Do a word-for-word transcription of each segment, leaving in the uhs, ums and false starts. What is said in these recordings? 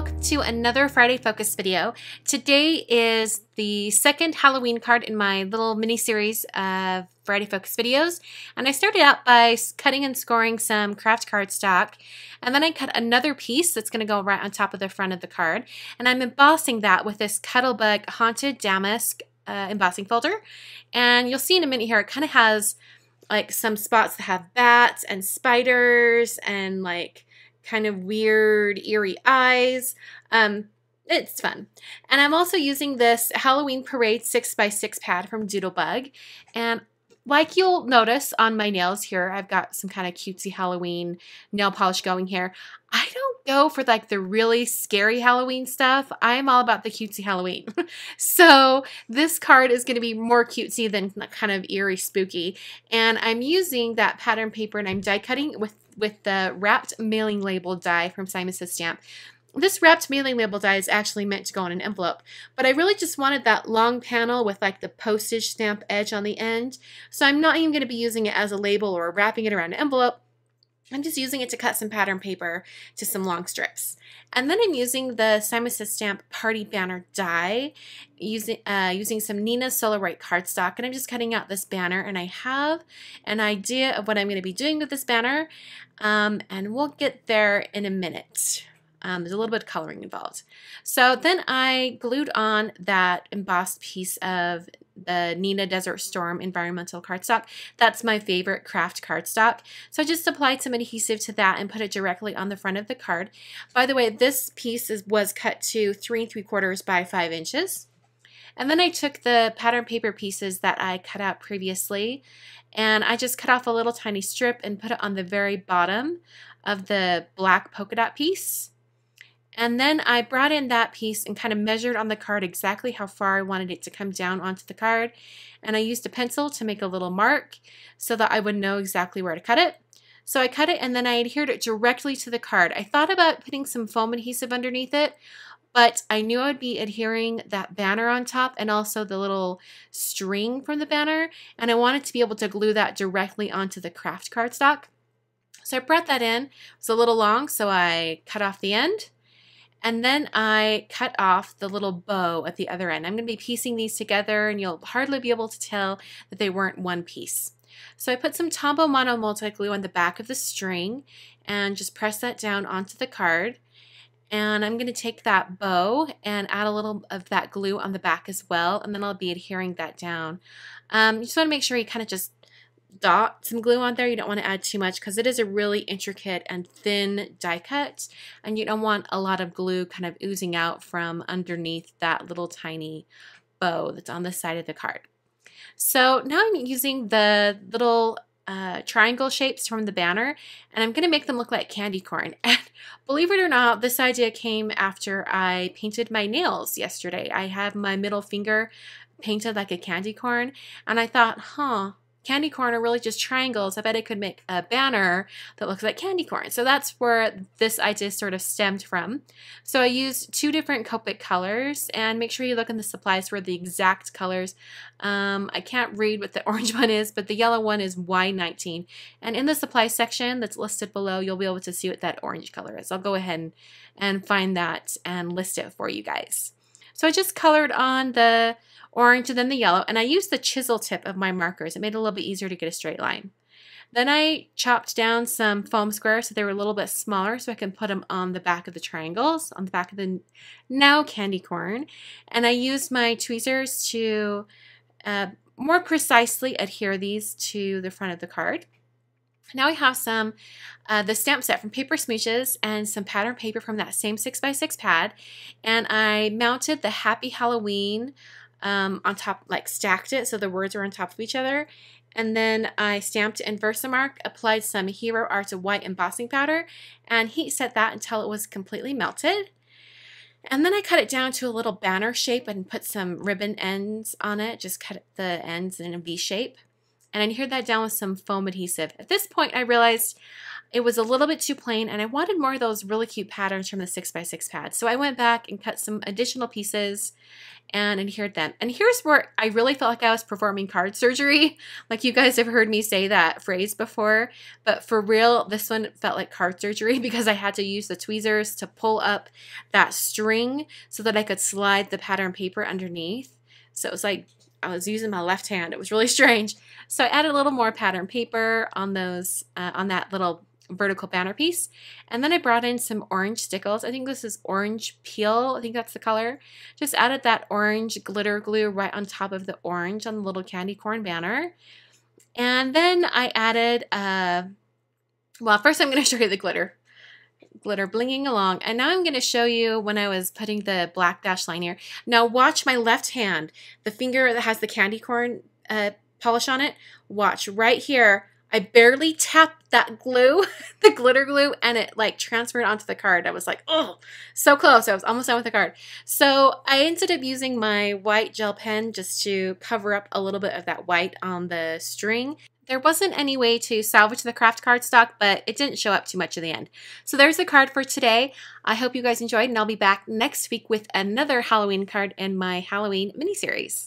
welcome to another Friday Focus video. Today is the second Halloween card in my little mini series of Friday Focus videos, and I started out by cutting and scoring some craft cardstock, and then I cut another piece that's going to go right on top of the front of the card, and I'm embossing that with this Cuttlebug Haunted Damask uh, embossing folder. And you'll see in a minute here, it kind of has like some spots that have bats and spiders and like kind of weird, eerie eyes. Um, it's fun. And I'm also using this Halloween Parade six by six pad from Doodlebug. And like you'll notice on my nails here, I've got some kind of cutesy Halloween nail polish going here. I don't go for like the really scary Halloween stuff. I'm all about the cutesy Halloween. So this card is going to be more cutesy than kind of eerie spooky. And I'm using that pattern paper and I'm die cutting with, with the wrapped mailing label die from Simon Says Stamp. This wrapped mailing label die is actually meant to go on an envelope, but I really just wanted that long panel with like the postage stamp edge on the end. So I'm not even going to be using it as a label or wrapping it around an envelope. I'm just using it to cut some pattern paper to some long strips. And then I'm using the Simon Says Stamp Party Banner die, using, uh, using some Neenah Solarite cardstock, and I'm just cutting out this banner, and I have an idea of what I'm going to be doing with this banner, um, and we'll get there in a minute. Um, there's a little bit of coloring involved. So then I glued on that embossed piece of the Neenah Desert Storm environmental cardstock. That's my favorite craft cardstock. So I just applied some adhesive to that and put it directly on the front of the card. By the way, this piece is, was cut to three and three quarters by five inches. And then I took the pattern paper pieces that I cut out previously, and I just cut off a little tiny strip and put it on the very bottom of the black polka dot piece. And then I brought in that piece and kind of measured on the card exactly how far I wanted it to come down onto the card. And I used a pencil to make a little mark so that I would know exactly where to cut it. So I cut it and then I adhered it directly to the card. I thought about putting some foam adhesive underneath it, but I knew I would be adhering that banner on top and also the little string from the banner. And I wanted to be able to glue that directly onto the craft cardstock. So I brought that in. It was a little long, so I cut off the end. And then I cut off the little bow at the other end. I'm going to be piecing these together and you'll hardly be able to tell that they weren't one piece. So I put some Tombow Mono multi-glue on the back of the string and just press that down onto the card. And I'm going to take that bow and add a little of that glue on the back as well. And then I'll be adhering that down. Um, you just want to make sure you kind of just dot some glue on there. You don't want to add too much because it is a really intricate and thin die cut, and you don't want a lot of glue kind of oozing out from underneath that little tiny bow that's on the side of the card. So now I'm using the little uh, triangle shapes from the banner, and I'm going to make them look like candy corn. And believe it or not, this idea came after I painted my nails yesterday. I have my middle finger painted like a candy corn, and I thought, huh, candy corn are really just triangles. I bet I could make a banner that looks like candy corn. So that's where this idea sort of stemmed from. So I used two different Copic colors, and make sure you look in the supplies for the exact colors. Um, I can't read what the orange one is, but the yellow one is Y nineteen. And in the supply section that's listed below, you'll be able to see what that orange color is. I'll go ahead and, and find that and list it for you guys. So I just colored on the orange and then the yellow, and I used the chisel tip of my markers. It made it a little bit easier to get a straight line. Then I chopped down some foam squares so they were a little bit smaller so I can put them on the back of the triangles, on the back of the now candy corn. And I used my tweezers to uh, more precisely adhere these to the front of the card. Now I have some, uh, the stamp set from Paper Smooches and some pattern paper from that same six by six pad. And I mounted the Happy Halloween um, on top, like stacked it so the words were on top of each other. And then I stamped in Versamark, applied some Hero Arts of White embossing powder, and heat set that until it was completely melted. And then I cut it down to a little banner shape and put some ribbon ends on it, just cut the ends in a V shape. And I adhered that down with some foam adhesive. At this point, I realized it was a little bit too plain, and I wanted more of those really cute patterns from the six by six pad. So I went back and cut some additional pieces and adhered them. And here's where I really felt like I was performing card surgery. Like, you guys have heard me say that phrase before, but for real, this one felt like card surgery because I had to use the tweezers to pull up that string so that I could slide the pattern paper underneath. So it was like I was using my left hand. It was really strange. So I added a little more pattern paper on those, uh, on that little vertical banner piece. And then I brought in some orange stickles. I think this is orange peel. I think that's the color. Just added that orange glitter glue right on top of the orange on the little candy corn banner. And then I added, uh, well, first I'm going to show you the glitter. Glitter blinging along. And now I'm going to show you when I was putting the black dash line here. Now watch my left hand, the finger that has the candy corn uh, polish on it. Watch right here. I barely tapped that glue, the glitter glue, and it like transferred onto the card. I was like, oh, so close. I was almost done with the card. So I ended up using my white gel pen just to cover up a little bit of that white on the string. There wasn't any way to salvage the craft cardstock, but it didn't show up too much at the end. So there's the card for today. I hope you guys enjoyed, and I'll be back next week with another Halloween card in my Halloween mini-series.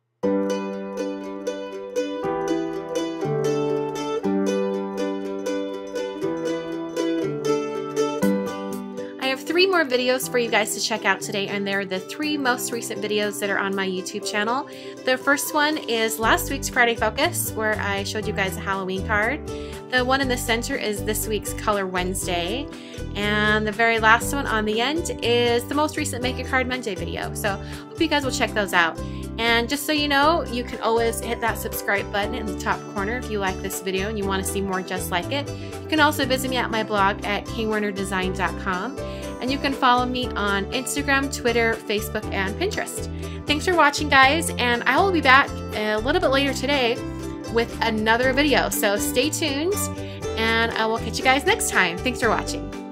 Three more videos for you guys to check out today, and they're the three most recent videos that are on my YouTube channel. The first one is last week's Friday Focus, where I showed you guys a Halloween card. The one in the center is this week's Color Wednesday, and the very last one on the end is the most recent Make a Card Monday video. So hope you guys will check those out. And just so you know, you can always hit that subscribe button in the top corner if you like this video and you want to see more just like it. You can also visit me at my blog at kay werner design dot com. And you can follow me on Instagram, Twitter, Facebook, and Pinterest. Thanks for watching, guys, and I will be back a little bit later today with another video. So stay tuned, and I will catch you guys next time. Thanks for watching.